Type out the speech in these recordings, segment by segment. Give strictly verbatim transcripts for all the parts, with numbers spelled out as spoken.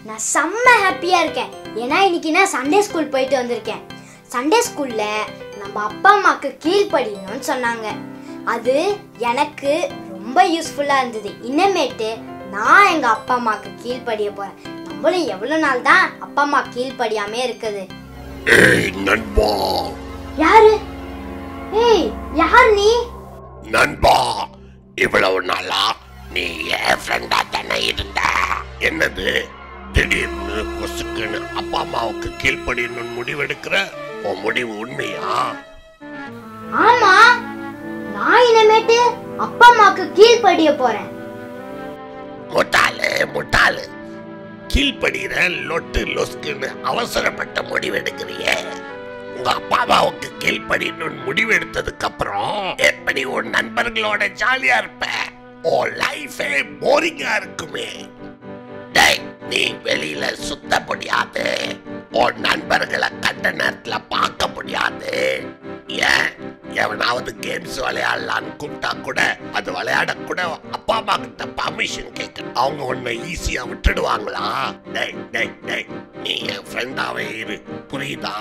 நான் செம்ம ஹாப்பியா இருக்கேன். ஏன்னா இன்னைக்கு நான் சண்டே ஸ்கூல் போயிட்டு வந்திருக்கேன். சண்டே ஸ்கூல்ல நம்ம அப்பா அம்மாக்கு கீழ்ப்படியணும்னு சொன்னாங்க. அது எனக்கு ரொம்ப யூஸ்ஃபுல்லா இருந்தது. இன்னமேட்டு நான் எங்க அப்பா அம்மாக்கு கீழ்ப்படிய போறேன். நம்மளும் எவ்வளவு நாள் தான் அப்பா அம்மா கீழ்ப்படியாமே இருக்குது. ஏய் நண்பா. யாரு? ஏய் யார் நீ? நண்பா, இவ்வளவு நாளா நீ என் ஃப்ரெண்டா தானே இருந்த. என்னது திடீர்னு கொசுக்குன்னு அப்பா அம்மாவுக்கு கீழ்ப்படியணும்னு முடிவெடுக்கிற? உன் முடிவு உண்மையா? ஆமா, நான் இனிமேட்டு அப்பா அம்மாக்கு கீழ்ப்படிய போறேன். முட்டாளு முட்டாளு, கீழ்ப்படுகிற லொட்டு லொஸ்குன்னு அவசரப்பட்ட முடிவெடுக்கிறியே. உங்க அப்பா அம்மாவுக்கு கீழ்ப்படியணும்னு முடிவெடுத்ததுக்கு அப்புறம் எப்படி உன் நண்பர்களோட ஜாலியா இருப்ப? உன் லைஃபே போரிங்கா இருக்குமே. டேய், நீ வெளியில சுத்த முடியாது, உன் நண்பர்களை கண்ட நேரத்துல பார்க்க முடியாது. ஏன் எவனாவது கேம்ஸ் விளையாடலான்னு கூப்பிட்டா கூட அது விளையாட கூட அப்பா அம்மா கிட்ட பர்மிஷன் கேட்க அவங்க உன்னை ஈஸியா விட்டுடுவாங்களா? டேய் டேய் டேய், நீ என் ஃப்ரெண்டாவே இரு, புரியுதா?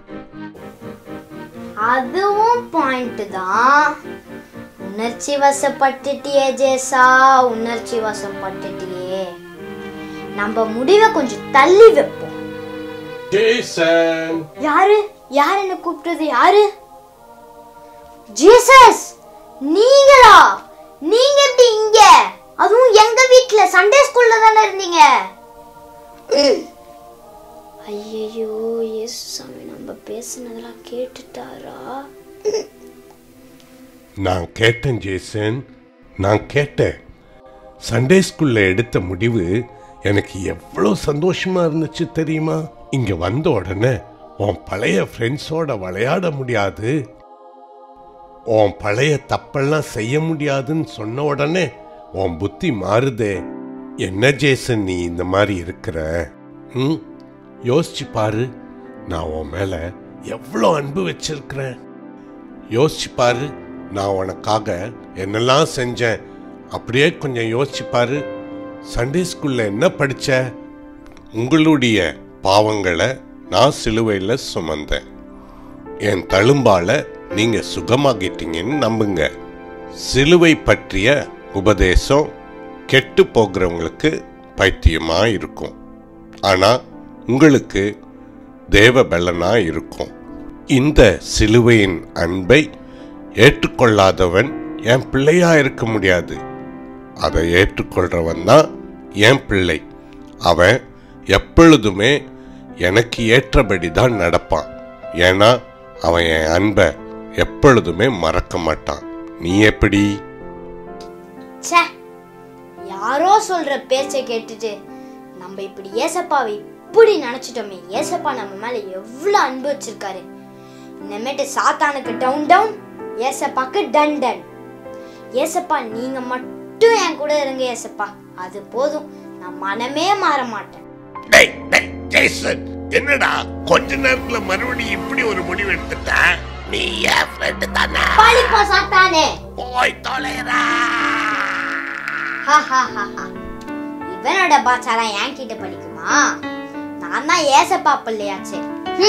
அதுவும் பாயிண்ட் தான். உணர்ச்சி வசப்பட்டுட்டியே ஜேசா, உணர்ச்சி வசப்பட்டுட்டியே. நம்ம முடிவை கொஞ்சம் தள்ளி வைப்போம். ஜேசன். யாரு? யார் என்ன கூப்பிட்டது? யாரு? ஜீசஸ், நீங்களா? நீங்க எப்படி இங்க? அதுவும் எங்க வீட்ல சண்டே ஸ்கூல்ல தானே இருந்தீங்க. ஐயோ, இயேசு சாமி நம்ம பேசினதெல்லாம் கேட்டுட்டாரா? நான் கேட்டேன் ஜேசன், நான் கேட்டேன். சண்டே ஸ்கூல்ல எடுத்த முடிவு எனக்கு எவ்வளோ சந்தோஷமா இருந்துச்சு தெரியுமா? இங்க வந்த உடனே உன் பழைய ஃப்ரெண்ட்ஸோட விளையாட முடியாது, உன் பழைய தப்பெல்லாம் செய்ய முடியாதுன்னு சொன்ன உடனே உன் புத்தி மாறுதே. என்ன ஜேசன் நீ இந்த மாதிரி இருக்கிற? ம் யோசிச்சு பாரு, நான் உன் மேல எவ்வளோ அன்பு வச்சிருக்கிறேன். யோசிச்சு பாரு, நான் உனக்காக என்னெல்லாம் செஞ்சேன். அப்படியே கொஞ்சம் யோசிச்சு பாரு. சண்டே ஸ்கூல்ல என்ன படிச்ச? உங்களுடைய பாவங்களை நான் சிலுவையில் சுமந்தேன், என் தழும்பால நீங்க சுகமாகிட்டீங்கன்னு நம்புங்க. சிலுவை பற்றிய உபதேசம் கெட்டு போகிறவங்களுக்கு பைத்தியமா இருக்கும், ஆனா உங்களுக்கு தேவ பலனா இருக்கும். இந்த சிலுவையின் அன்பை ஏற்றுக்கொள்ளாதவன் என் பிள்ளையா இருக்க முடியாது. அதை ஏற்றுக்கொள்றவன் தான் என் பிள்ளை. அவன் எப்பொழுதுமே எனக்கு ஏற்றபடி தான் நடப்பான். ஏன்னா அவன் என் அன்பை எப்பொழுதுமே மறக்க மாட்டான். நீ எப்படி? யாரோ சொல்ற பேச்சை கேட்டுட்டு நம்ம இப்படி ஏசப்பாவை இப்படி நினைச்சிட்டோமே. ஏசப்பா நம்ம மேல எவ்வளவு அன்பு வச்சிருக்காரு. இனிமேட்டு சாத்தானுக்கு டவுன் டவுன், ஏசப்பாக்கு டன் டன். ஏசப்பா நீங்க மட்டும் என் கூட இருங்க ஏசப்பா, அது போதும். நான் மனமே மாற மாட்டேன். டேய் டேய் ஜேசன், என்னடா கொஞ்ச நேரத்துல மறுபடியும் இப்படி ஒரு முடிவு எடுத்துட்ட? நீ என் ஃப்ரெண்ட் தானே? பாலிப்பா சாத்தானே, போய் தொலைறா. இவனோட பாச்சாலாம் என் கிட்ட படிக்குமா? நான் தான் ஏசப்பா பிள்ளையாச்சே.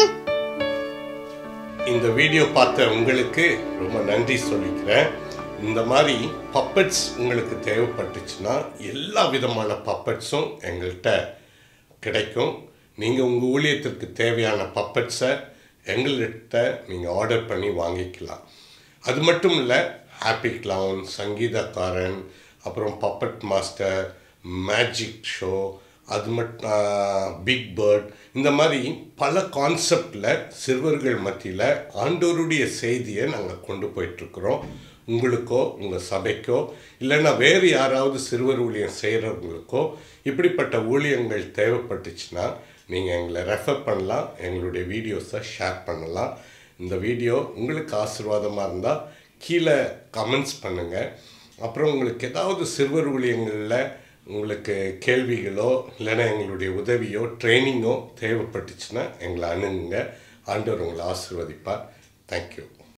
இந்த வீடியோ பார்த்த உங்களுக்கு ரொம்ப நன்றி சொல்லிக்கிறேன். இந்த மாதிரி பப்பட்ஸ் உங்களுக்கு தேவைப்பட்டுச்சுன்னா எல்லா விதமான பப்பட்ஸும் எங்கள்கிட்ட கிடைக்கும். நீங்கள் உங்கள் ஊழியத்திற்கு தேவையான பப்பட்ஸை எங்கள்கிட்ட நீங்கள் ஆர்டர் பண்ணி வாங்கிக்கலாம். அது மட்டும் இல்லை, ஹாப்பி கிளவுன், சங்கீதக்காரன், அப்புறம் பப்பட் மாஸ்டர், மேஜிக் ஷோ, அது மட்டும் பிக் பேர்ட், இந்த மாதிரி பல கான்செப்டில் சிறுவர்கள் மத்தியில் ஆண்டவருடைய செய்தியை நாங்கள் கொண்டு போயிட்டுருக்குறோம். உங்களுக்கோ உங்கள் சபைக்கோ இல்லைன்னா வேறு யாராவது சிறுவர் ஊழியம் செய்கிறவங்களுக்கோ இப்படிப்பட்ட ஊழியங்கள் தேவைப்பட்டுச்சுன்னா நீங்கள் எங்களை ரெஃபர் பண்ணலாம், எங்களுடைய வீடியோஸை ஷேர் பண்ணலாம். இந்த வீடியோ உங்களுக்கு ஆசீர்வாதமாக இருந்தால் கீழே கமெண்ட்ஸ் பண்ணுங்கள். அப்புறம் உங்களுக்கு ஏதாவது சிறுவர் ஊழியங்களில் உங்களுக்கு கேள்விகளோ இல்லைன்னா எங்களுடைய உதவியோ ட்ரைனிங்கோ தேவைப்பட்டுச்சுன்னா எங்களை அணுகுங்க. ஆண்டவர் உங்களை ஆசீர்வதிப்பார். தேங்க்யூ.